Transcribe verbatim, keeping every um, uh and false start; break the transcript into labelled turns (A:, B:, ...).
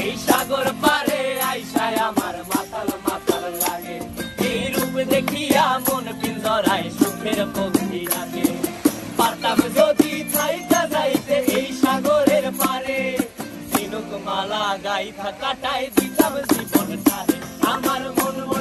A: এই সাগর পারে আইসায় আমার মাতাল মাতাল লাগে। এই রূপ দেখিয়া মন পিঞ্জরায় সুখের পক্ষী লাগে। পারতাম যদি থাইকা যাইতে এই সাগরের পারে, ঝিনুক মালা গাইথা কাটাই দিতাম জীবনটারে। আমার মন